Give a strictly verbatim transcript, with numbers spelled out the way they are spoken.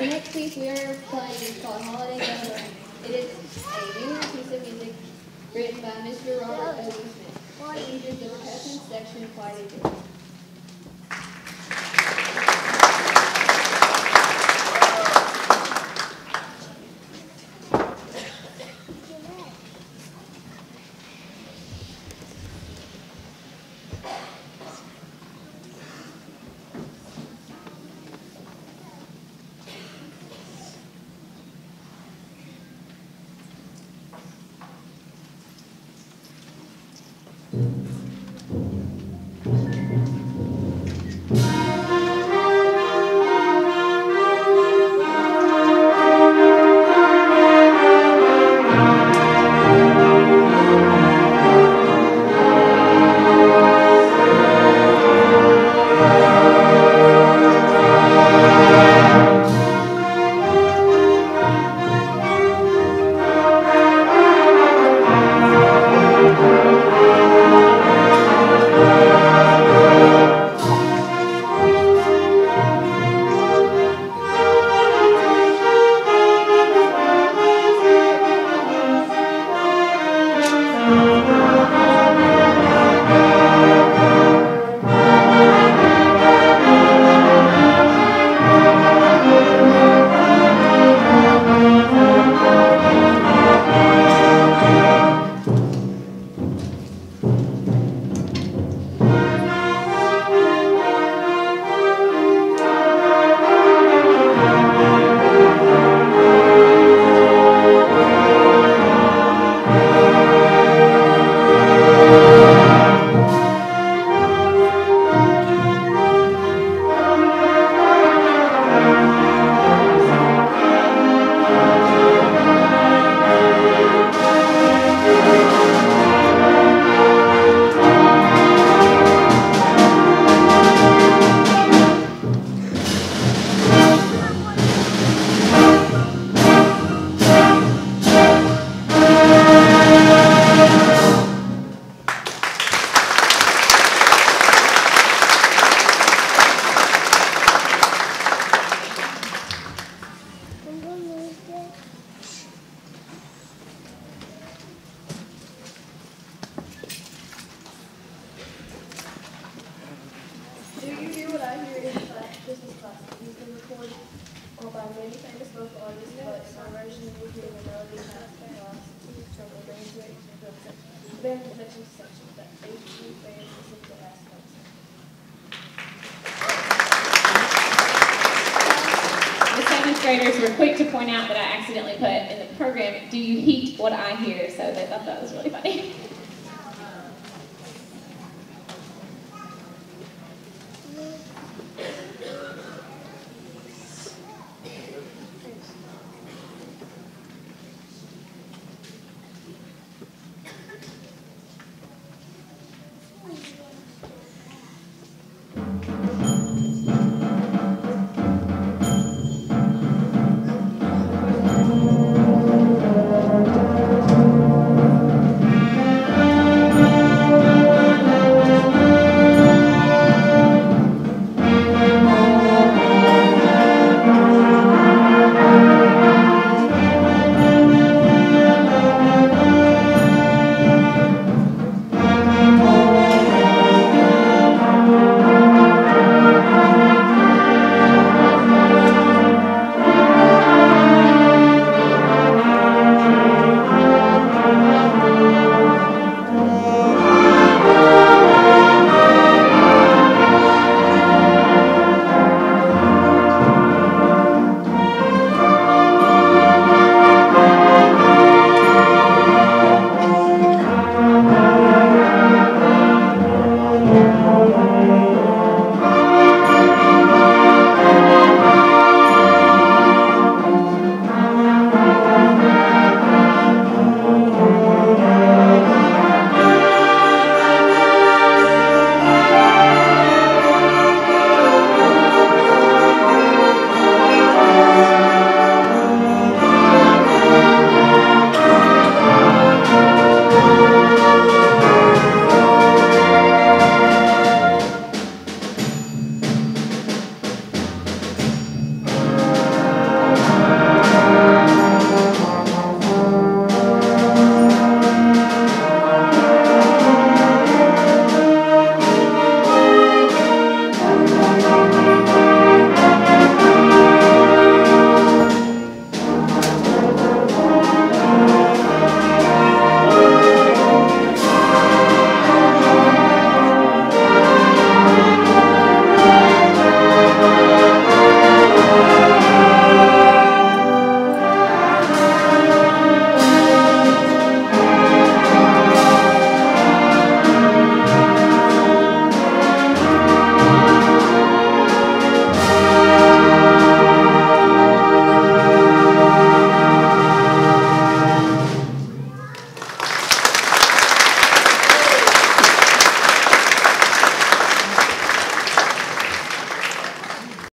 The next piece we are playing is called Holiday Bell Ring. It is a newer piece of music written by Mister Robert O. Smith. It features the percussion section quite a bit. Do You Hear What I Hear is a Christmas classic. It's been recorded by many famous local artists, but in my version you hear the melody passed across from the band to the band protection section that H G fans listen to last concert. The seventh graders were quick to point out that I accidentally put in the program, "Do you heat what I hear?" So they thought that was really funny.